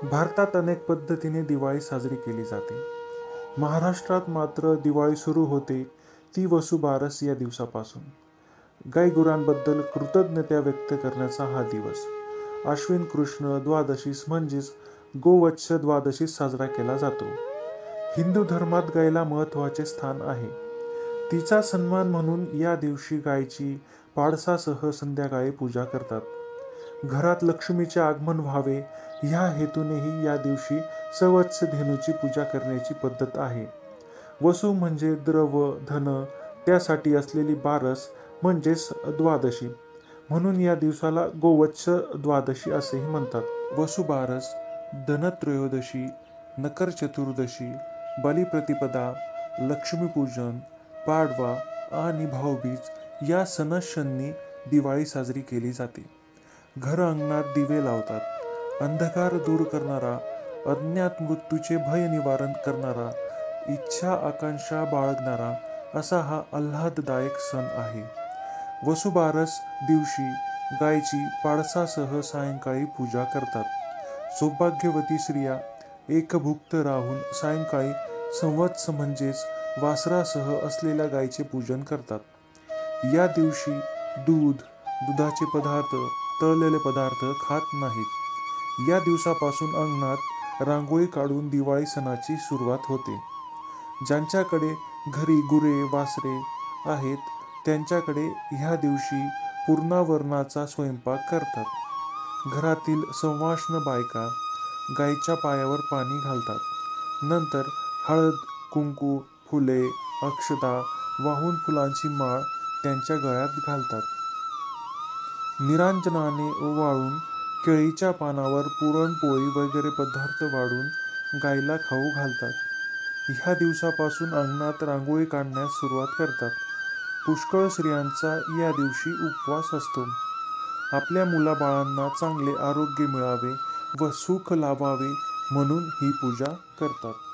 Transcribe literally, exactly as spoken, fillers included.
भारतात अनेक पद्धतीने दिवाळी साजरी केली जाते. महाराष्ट्रात मात्र दिवाळी सुरू होते ती वसुबारस या दिवसापासून. गायगुरांबद्दल कृतज्ञता व्यक्त करण्याचा हा दिवस आश्विन कृष्ण द्वादशीस म्हणजेच गोवत्स द्वादशीस साजरा केला जातो. हिंदू धर्मात गायीला महत्त्वाचे स्थान आहे. तिचा सन्मान म्हणून या दिवशी गायीची पाडसासह संध्याकाळी पूजा करतात. घरात लक्ष्मीचे आगमन व्हावे ह्या हेतूनेही या दिवशी सवत्स धेनूची पूजा करण्याची पद्धत आहे. वसू म्हणजे द्रव धन, त्यासाठी असलेली बारस म्हणजेच द्वादशी, म्हणून या दिवसाला गोवत्स द्वादशी असेही म्हणतात. वसुबारस, धनत्रयोदशी, नकर चतुर्दशी, बलिप्रतिपदा, लक्ष्मीपूजन, पाडवा आणि भाऊबीज या सणांनी दिवाळी साजरी केली जाते. घर अंगणात दिवे लावतात. अंधकार दूर करणारा, अज्ञात मृत्यूचे भय निवारण करणारा, इच्छा आकांक्षा बाळगणारा असा हा आल्हाददायक सण आहे. वसुबारस दिवशी गायीची पाडसासह सायंकाळी पूजा करतात. सौभाग्यवती स्त्रिया एकभुक्त राहून सायंकाळी संवत्स म्हणजेच वासरासह असलेल्या गायीचे पूजन करतात. या दिवशी दूध, दुधाचे पदार्थ, तळलेले पदार्थ खात नाहीत. या दिवसापासून अंगणात रांगोळी काढून दिवाळी सणाची सुरुवात होते. ज्यांच्याकडे घरी गुरे वासरे आहेत त्यांच्याकडे ह्या दिवशी पूर्णावरणाचा स्वयंपाक करतात. घरातील सवाष्ण बायका गायीच्या पायावर पाणी घालतात. नंतर हळद, कुंकू, फुले, अक्षता वाहून फुलांची माळ त्यांच्या गळ्यात घालतात. निरांजनाने ओवाळून केळीच्या पानावर पुरणपोळी वगैरे पदार्थ वाढून गायीला खाऊ घालतात. ह्या दिवसापासून अंगणात रांगोळी काढण्यास सुरुवात करतात. पुष्कळ स्त्रियांचा या दिवशी उपवास असतो. आपल्या मुलाबाळांना चांगले आरोग्य मिळावे व सुख लाभावे म्हणून ही पूजा करतात.